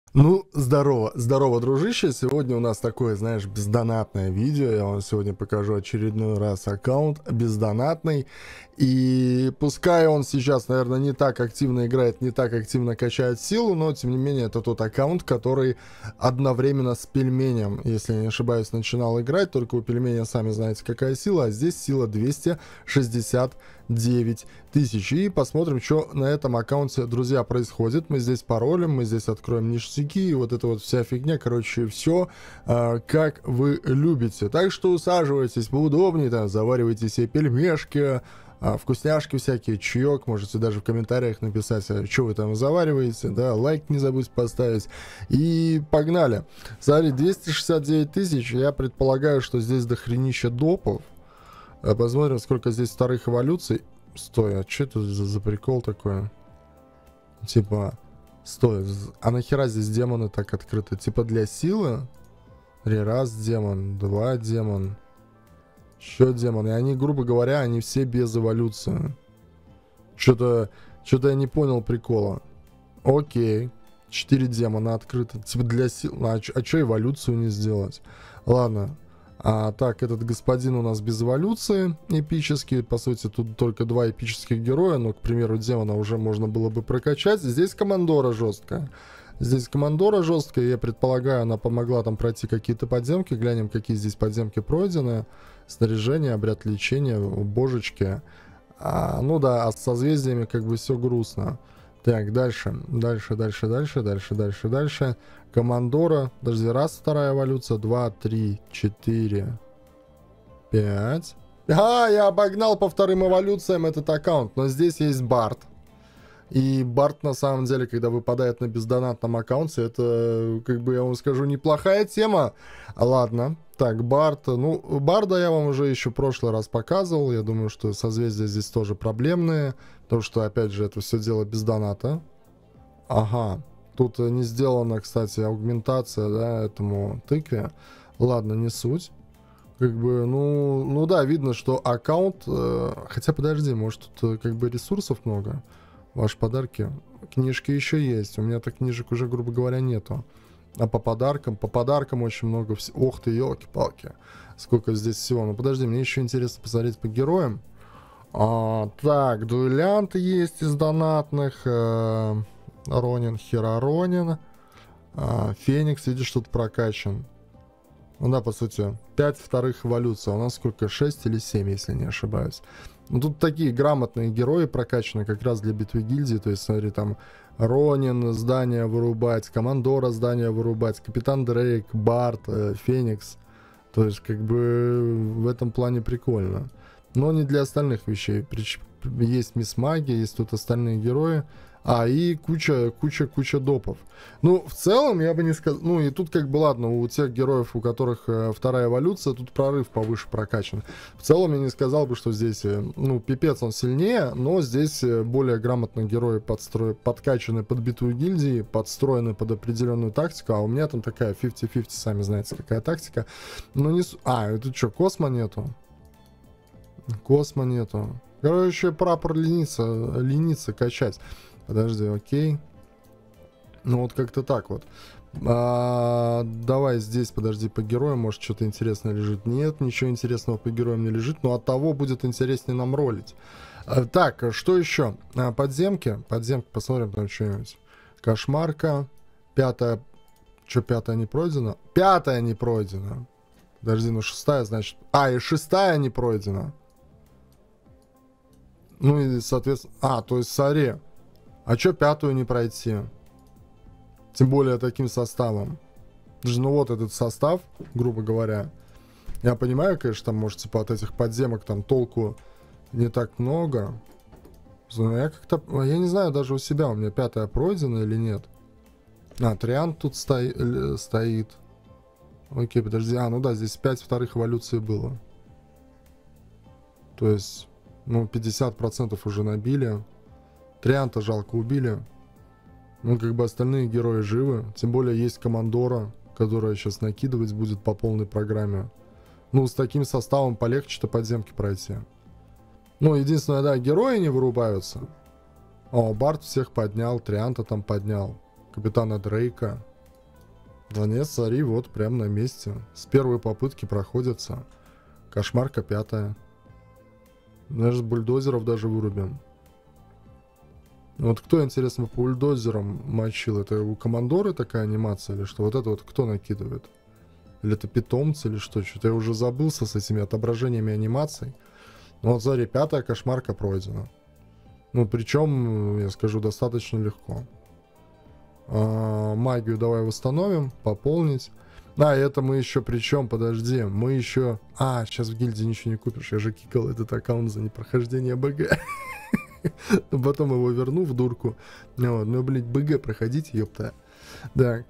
Ну, здорово, здорово, дружище. Сегодня у нас такое, знаешь, бездонатное видео. Я вам сегодня покажу очередной раз аккаунт бездонатный. И пускай он сейчас, наверное, не так активно играет, не так активно качает силу, но, тем не менее, это тот аккаунт, который одновременно с пельменем, если я не ошибаюсь, начинал играть. Только у пельменя, сами знаете, какая сила, а здесь сила 269 тысяч. И посмотрим, что на этом аккаунте, друзья, происходит. Мы здесь паролем, мы здесь откроем ништяки, и вот эта вот вся фигня, короче, все как вы любите. Так что усаживайтесь поудобнее, там, заваривайте себе пельмешки, вкусняшки всякие, чаек, можете даже в комментариях написать, что вы там завариваете, да, лайк не забудьте поставить, и погнали. Смотри, 269 тысяч, я предполагаю, что здесь дохренища допов. Посмотрим, сколько здесь вторых эволюций. Стой, а что это за прикол такой? Типа, стой, а нахера здесь демоны так открыты? Типа для силы? Раз демон, два демон, еще демон. И они, грубо говоря, они все без эволюции. Что-то я не понял прикола. Окей. 4 демона открыто. Типа для сил. А что эволюцию не сделать? Ладно. Так, этот господин у нас без эволюции эпический. По сути, тут только два эпических героя. Но, к примеру, демона уже можно было бы прокачать. Здесь командора жесткая. Здесь командора жесткая. Я предполагаю, она помогла там пройти какие-то подземки. Глянем, какие здесь подземки пройдены. Снаряжение, обряд лечения, божечки. Ну да, а с созвездиями как бы все грустно. Так, дальше. Дальше. Командора. Подожди, раз, вторая эволюция. 2, 3, 4, 5. Я обогнал по вторым эволюциям этот аккаунт. Но здесь есть Барт. И Барт, на самом деле, когда выпадает на бездонатном аккаунте, это, как бы я вам скажу, неплохая тема. Ладно. Так, Барт. Ну, Барда я вам уже еще в прошлый раз показывал. Я думаю, что созвездия здесь тоже проблемные. Потому что, опять же, это все дело без доната. Ага. Тут не сделана, кстати, аугментация, да, этому тыкве. Ладно, не суть. Как бы, ну да, видно, что аккаунт... хотя, подожди, может, тут как бы ресурсов много? Ваши подарки. Книжки еще есть. У меня-то книжек уже, грубо говоря, нету. А по подаркам очень много всего. Ох ты, елки-палки. Сколько здесь всего. Ну подожди, мне еще интересно посмотреть по героям. Так, дуэлянт есть из донатных. Ронин, Хероронин. Феникс, видишь, тут прокачан. Ну да, по сути, 5 вторых эволюций. У нас сколько? 6 или 7, если не ошибаюсь. Ну, тут такие грамотные герои прокачаны как раз для битвы гильдии. То есть, смотри, там Ронин, здание вырубать, Командора, здание вырубать, Капитан Дрейк, Барт, Феникс. То есть, как бы в этом плане прикольно. Но не для остальных вещей. Есть Мисс Магия, есть тут остальные герои. И куча допов. Ну, в целом, я бы не сказал... Ну, и тут как бы, ладно, у тех героев, у которых вторая эволюция, тут прорыв повыше прокачан. В целом, я не сказал бы, что здесь, ну, пипец он сильнее, но здесь более грамотно герои подкачаны под битву гильдии, подстроены под определенную тактику, а у меня там такая 50-50, сами знаете, какая тактика. Ну, не... это что, Космо нету? Космо нету. Короче, прапор ленится качать. Подожди, окей. Ну вот как-то так вот. Давай здесь, подожди, по героям, может что-то интересное лежит. Нет, ничего интересного по героям не лежит, но от того будет интереснее нам ролить. Так, что еще? Подземки, посмотрим там что-нибудь. Кошмарка. Пятая. Что, пятая не пройдена? Пятая не пройдена. Подожди, ну шестая, значит... и шестая не пройдена. Ну и, соответственно... то есть Саре. А чё пятую не пройти? Тем более таким составом. Ну вот этот состав, грубо говоря. Я понимаю, конечно, там, может, типа от этих подземок там толку не так много. Но я как-то... Я не знаю даже у себя, у меня пятая пройдена или нет. Триант тут стоит. Окей, подожди. Ну да, здесь 5 вторых эволюций было. То есть, ну, 50% уже набили. Трианта жалко убили. Ну, как бы остальные герои живы. Тем более есть Командора, которая сейчас накидывать будет по полной программе. Ну, с таким составом полегче-то подземки пройти. Ну, единственное, да, герои не вырубаются. Барт всех поднял, Трианта там поднял. Капитана Дрейка. Да нет, смотри, вот прям на месте. С первой попытки проходится. Кошмарка 5-я. Даже бульдозеров даже вырубим. Вот кто, интересно, по бульдозерам мочил? Это у командоры такая анимация или что? Вот это вот кто накидывает? Или это питомцы или что? Что-то я уже забылся с этими отображениями анимаций. Ну вот смотри, 5-я кошмарка пройдена. Ну причем, я скажу, достаточно легко. Магию давай восстановим, пополнить. А, это мы еще, причем, подожди, мы еще... сейчас в гильдии ничего не купишь, я же кикал этот аккаунт за непрохождение БГ. Потом его верну в дурку. Ну, блядь, БГ проходить, ёпта. Так.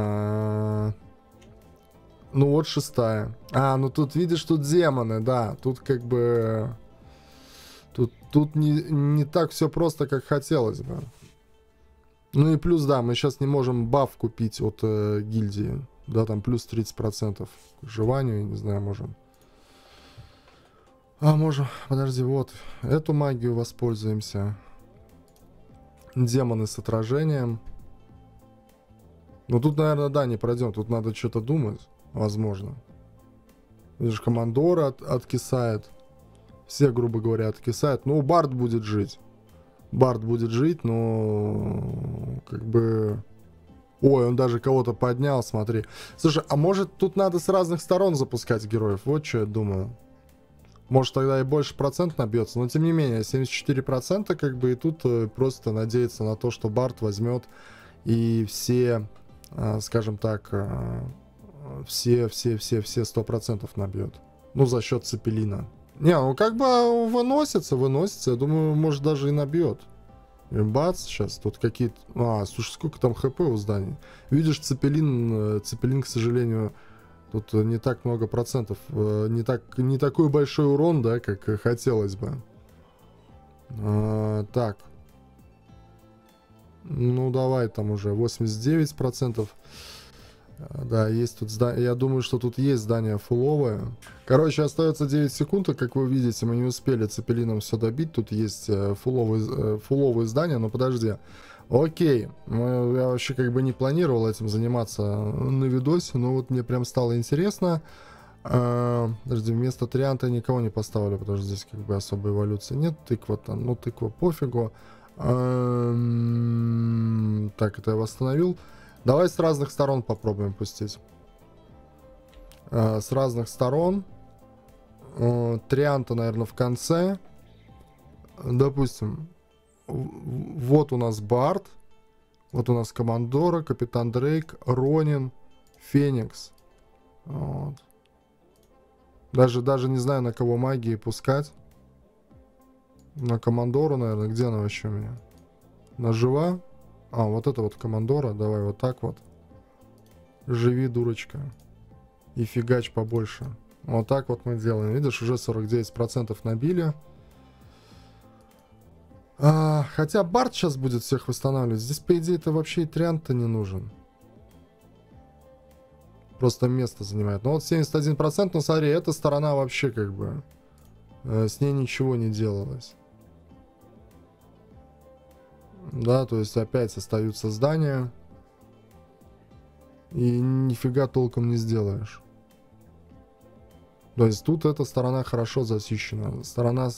Ну, вот 6-я. Ну тут, видишь, тут демоны, да. Тут как бы... Тут не так все просто, как хотелось бы. Ну и плюс, да, мы сейчас не можем баф купить от гильдии. Да, там плюс 30% к выживанию, не знаю, можем. Можем, подожди, вот. Эту магию воспользуемся. Демоны с отражением. Ну тут, наверное, да, не пройдем. Тут надо что-то думать, возможно. Видишь, командора откисает. Все, грубо говоря, откисают. Ну, Бард будет жить. Бард будет жить, но... Как бы... Ой, он даже кого-то поднял, смотри. Слушай, а может тут надо с разных сторон запускать героев? Вот что я думаю. Может тогда и больше процент набьется. Но тем не менее, 74% как бы и тут просто надеяться на то, что Бард возьмет и все, скажем так, все 100% набьет. Ну, за счет Цепелина. Не, ну как бы выносится. Я думаю, может даже и набьет. И бац, сейчас тут какие-то... слушай, сколько там хп у зданий. Видишь, Цепелин, к сожалению, тут не так много процентов. Не такой большой урон, да, как хотелось бы. Так. Ну, давай там уже 89%. Да, есть тут здание. Я думаю, что тут есть здание фуловое. Короче, остается 9 секунд, и, как вы видите, мы не успели Цепелином все добить. Тут есть фуловые здания, но подожди. Окей, я вообще как бы не планировал этим заниматься на видосе, но вот мне прям стало интересно. Подожди, вместо Трианта никого не поставлю, потому что здесь как бы особой эволюции нет. Тыква там, ну тыква пофигу. Так, это я восстановил. Давай с разных сторон попробуем пустить. С разных сторон. Трианта, наверное, в конце. Допустим, вот у нас Бард. Вот у нас Командора, Капитан Дрейк, Ронин, Феникс. Вот. Даже не знаю, на кого магии пускать. На Командору, наверное. Где она вообще у меня? Она жива? Вот это вот Командора. Давай вот так вот. Живи, дурочка. И фигач побольше. Вот так вот мы делаем. Видишь, уже 49% набили. Хотя Бард сейчас будет всех восстанавливать. Здесь, по идее-то, вообще и Триант-то не нужен. Просто место занимает. Но вот 71%, но смотри, эта сторона вообще как бы... с ней ничего не делалось. Да, то есть опять остаются здания. И нифига толком не сделаешь. То есть тут эта сторона хорошо зачищена. Сторона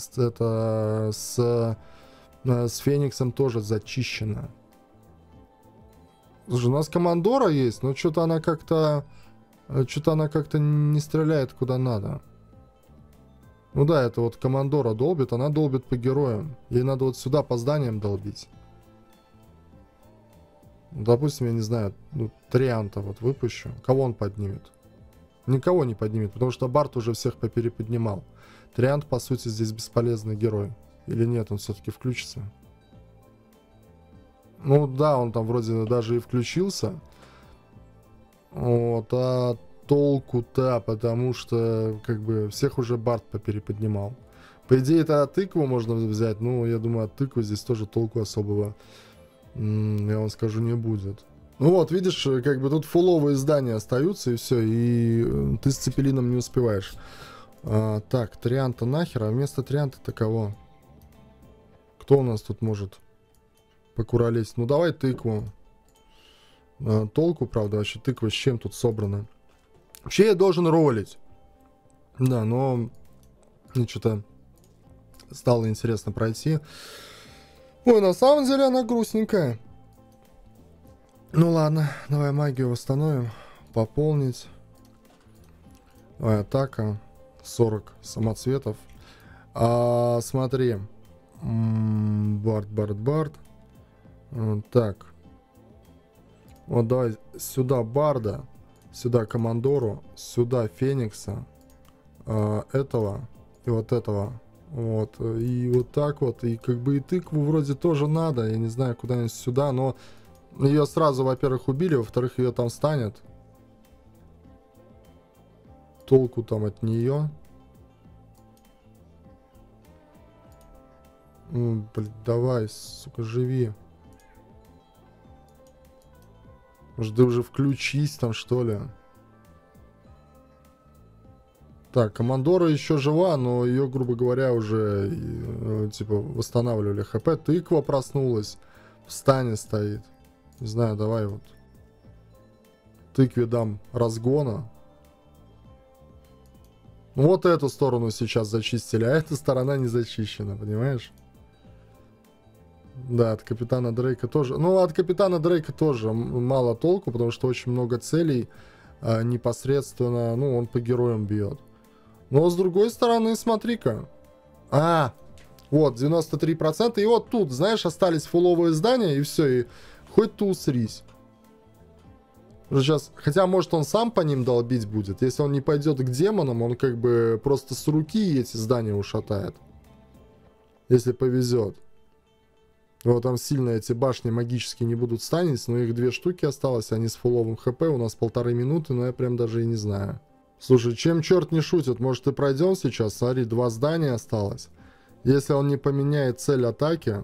с Фениксом тоже зачищена. Слушай, у нас Командора есть, но что-то она как-то не стреляет куда надо. Ну да, это вот Командора долбит, она долбит по героям. Ей надо вот сюда по зданиям долбить. Допустим, я не знаю, Трианта вот выпущу. Кого он поднимет? Никого не поднимет, потому что Бард уже всех попереподнимал. Триант, по сути, здесь бесполезный герой. Или нет, он все-таки включится? Ну да, он там вроде даже и включился. Вот, а толку-то, потому что как бы всех уже Бард попереподнимал. По идее, это тыкву можно взять, но я думаю, от тыквы здесь тоже толку особого, я вам скажу, не будет. Ну вот, видишь, как бы тут фуловые здания остаются, и все, и ты с Цепелином не успеваешь. Так, Трианта нахер, а вместо Трианта-то кого? Кто у нас тут может покуролезть? Ну давай тыкву. Толку, правда, вообще тыква с чем тут собрана. Вообще я должен ролить. Да, но мне что-то стало интересно пройти. Ой, на самом деле она грустненькая. Ну ладно, давай магию восстановим. Пополнить. Давай, атака. 40 самоцветов. Смотри. Бард. Так. Вот давай сюда Барда. Сюда Командору. Сюда Феникса. Этого. И вот этого. Вот. И вот так вот. И как бы и тыкву вроде тоже надо. Я не знаю, куда-нибудь сюда. Но ее сразу, во-первых, убили. Во-вторых, ее там станет. Толку там от нее. Блин, давай, сука, живи. Может, ты уже включись там, что ли? Так, Командора еще жива, но ее, грубо говоря, уже, типа, восстанавливали ХП. Тыква проснулась. В стане стоит. Не знаю, давай вот. Тыкве дам разгона. Вот эту сторону сейчас зачистили, а эта сторона не зачищена, понимаешь? Да, от Капитана Дрейка тоже. Ну, от Капитана Дрейка тоже мало толку, потому что очень много целей непосредственно, ну, он по героям бьет. Но с другой стороны, смотри-ка. Вот, 93%. И вот тут, знаешь, остались фуловые здания, и все, и хоть ты усрись. Сейчас, хотя, может, он сам по ним долбить будет. Если он не пойдет к демонам, он как бы просто с руки эти здания ушатает. Если повезет. Вот там сильно эти башни магические не будут станить, но их 2 штуки осталось, они с фуловым хп, у нас 1,5 минуты, но я прям даже и не знаю. Слушай, чем черт не шутит, может и пройдем сейчас? Смотри, 2 здания осталось. Если он не поменяет цель атаки...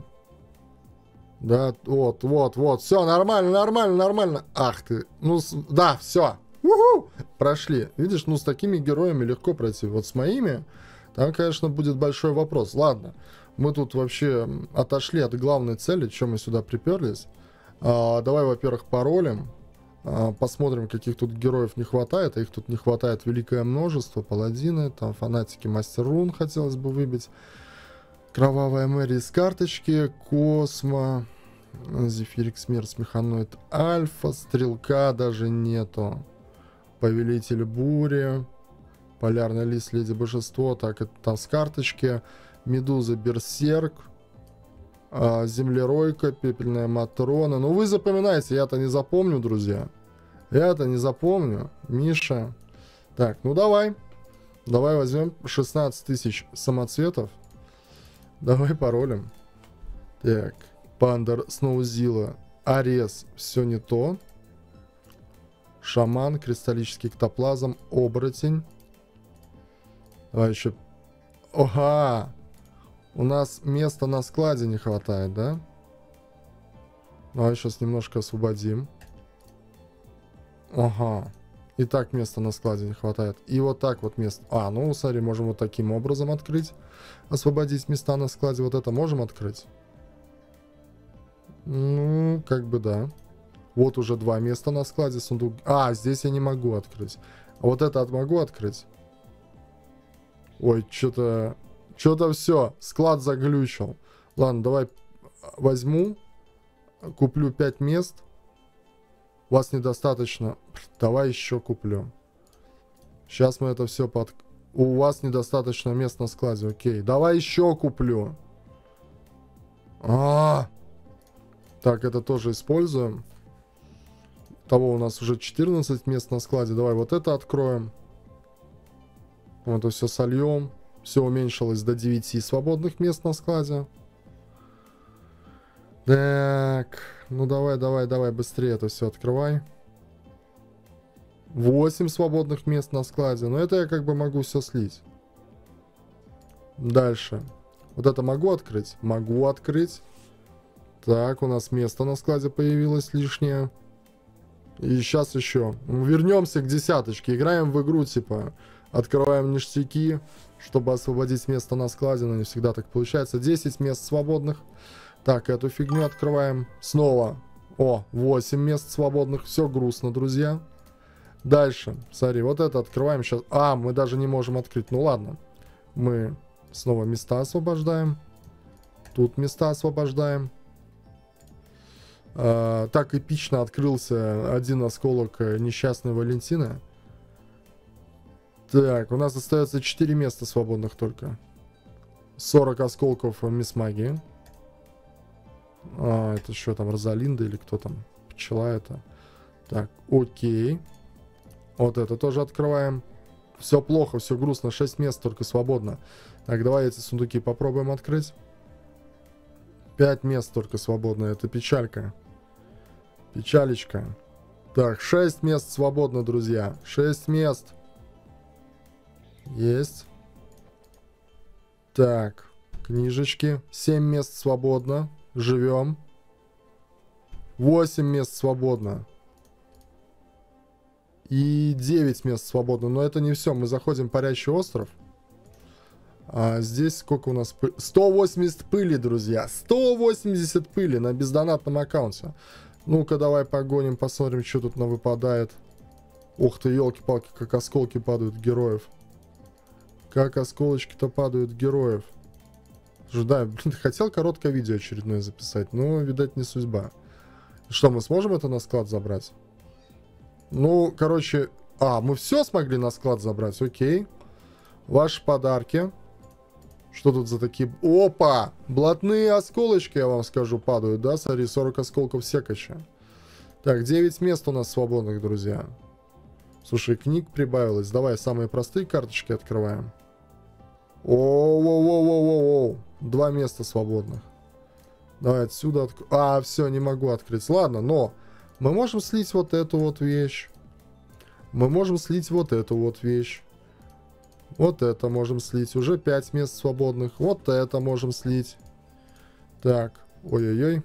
Да, вот, все, нормально. Ах ты, ну, да, все. Прошли. Видишь, ну с такими героями легко пройти. Вот с моими, там, конечно, будет большой вопрос. Ладно, мы тут вообще отошли от главной цели, чем мы сюда приперлись. Давай, во-первых, паролем. Посмотрим, каких тут героев не хватает. А их тут не хватает великое множество. Паладины, там фанатики Мастер Рун хотелось бы выбить. Кровавая Мэри из карточки. Космо. Зефирикс Мерс, Механоид Альфа. Стрелка даже нету. Повелитель Бури. Полярный Лис, Леди Божество. Так, это там с карточки. Медуза Берсерк. Землеройка. Пепельная Матрона. Ну вы запоминайте, я-то не запомню, друзья. Я-то не запомню. Миша. Так, ну давай. Давай возьмем 16 тысяч самоцветов. Давай паролем. Так. Пандер, Сноузила, Арес, все не то. Шаман, Кристаллический эктоплазм, Оборотень. Давай еще. Ага! У нас места на складе не хватает, да? Давай сейчас немножко освободим. Ага. И так места на складе не хватает. И вот так вот место. Ну, смотри, можем вот таким образом открыть. Освободить места на складе. Вот это можем открыть? Ну, как бы да. Вот уже 2 места на складе. Сундук. Здесь я не могу открыть. А вот это могу открыть? Ой, что-то все. Склад заглючил. Ладно, давай возьму. Куплю 5 мест. У вас недостаточно. Давай еще куплю. Сейчас мы это все под... У вас недостаточно мест на складе. Окей. Давай еще куплю. Так, это тоже используем. Того у нас уже 14 мест на складе. Давай вот это откроем. Это все сольем. Все уменьшилось до 9 свободных мест на складе. Так. Ну давай быстрее это все открывай. 8 свободных мест на складе. Но это я как бы могу все слить. Дальше. Вот это могу открыть? Могу открыть. Так, у нас место на складе появилось лишнее. И сейчас еще. Вернемся к десяточке. Играем в игру, типа. Открываем ништяки, чтобы освободить место на складе. Но не всегда так получается. 10 мест свободных. Так, эту фигню открываем. Снова. О, 8 мест свободных. Все грустно, друзья. Дальше. Смотри, вот это открываем сейчас. А, мы даже не можем открыть. Ну ладно. Мы снова места освобождаем. Тут места освобождаем. Так эпично открылся один осколок несчастной Валентины. Так, у нас остается 4 места свободных только. 40 осколков Мисс Магии. Это что там, Розалинда или кто там? Пчела это. Так, окей. Вот это тоже открываем. Все плохо, все грустно. 6 мест только свободно. Так, давай эти сундуки попробуем открыть. 5 мест только свободно. Это печалька. Печалечка. Так, 6 мест свободно, друзья. 6 мест. Есть. Так, книжечки. 7 мест свободно. Живем. 8 мест свободно. И 9 мест свободно. Но это не все. Мы заходим в парящий остров. А здесь сколько у нас? 180 пыли, друзья. 180 пыли на бездонатном аккаунте. Ну-ка, давай погоним, посмотрим, что тут нам выпадает. Ух ты, елки-палки, как осколки падают героев. Как осколочки-то падают героев. Слушай, да, блин, хотел короткое видео очередное записать, но, видать, не судьба. Что, мы сможем это на склад забрать? Ну, короче... мы все смогли на склад забрать, окей. Ваши подарки. Что тут за такие... Опа! Блатные осколочки, я вам скажу, падают, да? Смотри, 40 осколков секача. Так, 9 мест у нас свободных, друзья. Слушай, книг прибавилось. Давай самые простые карточки открываем. Оу-оу-оу-оу-оу. 2 места свободных. Давай отсюда... все, не могу открыть. Ладно, но мы можем слить вот эту вот вещь. Мы можем слить вот эту вот вещь. Вот это можем слить. Уже 5 мест свободных. Вот это можем слить. Так. Ой-ой-ой.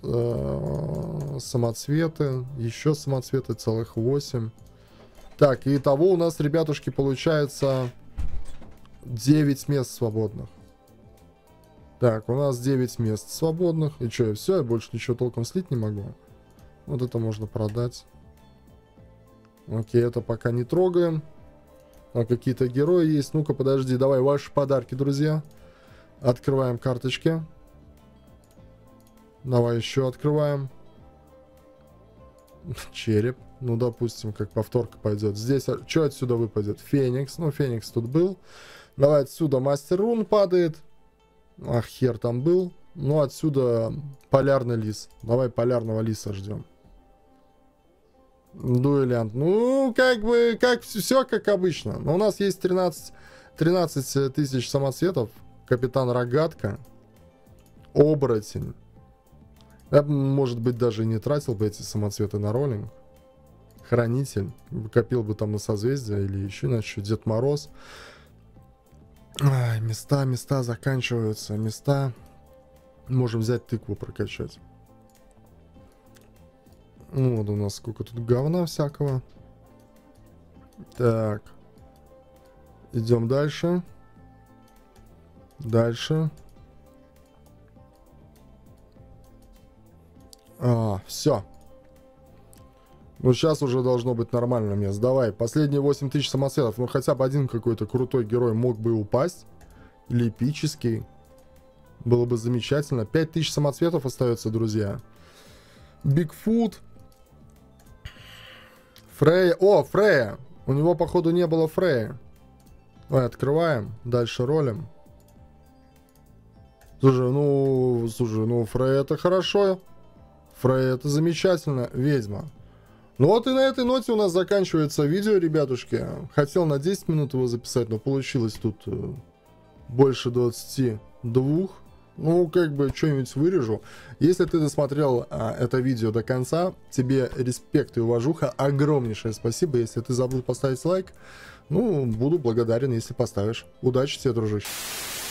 Самоцветы. Еще самоцветы. Целых 8. Так. И итого у нас, ребятушки, получается 9 мест свободных. Так. У нас 9 мест свободных. И что, все? Я больше ничего толком слить не могу. Вот это можно продать. Окей, это пока не трогаем. А какие-то герои есть. Ну-ка, подожди, давай ваши подарки, друзья. Открываем карточки. Давай еще открываем. Череп. Ну, допустим, как повторка пойдет. Здесь, что отсюда выпадет? Феникс. Ну, Феникс тут был. Давай отсюда Мастер Рун падает. Ах, хер там был. Ну, отсюда Полярный Лис. Давай Полярного Лиса ждем. Дуэлянт. Ну, как бы, все как обычно. Но у нас есть 13 тысяч самоцветов. Капитан Рогатка. Оборотень. Я, может быть, даже и не тратил бы эти самоцветы на роллинг. Хранитель. Копил бы там на созвездие или еще иначе. Дед Мороз. Ай, места заканчиваются. Места. Можем взять тыкву прокачать. Ну, вот у нас сколько тут говна всякого. Так. Идем дальше. Дальше. Все. Ну, сейчас уже должно быть нормально место. Давай, последние 8000 самоцветов. Ну, хотя бы один какой-то крутой герой мог бы упасть. Или эпический. Было бы замечательно. 5000 самоцветов остается, друзья. Бигфут. Фрея. О, Фрея. У него, походу, не было Фрея. Ой, открываем. Дальше ролим. Слушай, ну, Фрея это хорошо. Фрея это замечательно. Ведьма. Ну вот и на этой ноте у нас заканчивается видео, ребятушки. Хотел на 10 минут его записать, но получилось тут больше 22. Ну, как бы, что-нибудь вырежу. Если ты досмотрел это видео до конца, тебе респект и уважуха. Огромнейшее спасибо. Если ты забыл поставить лайк, ну, буду благодарен, если поставишь. Удачи тебе, дружище.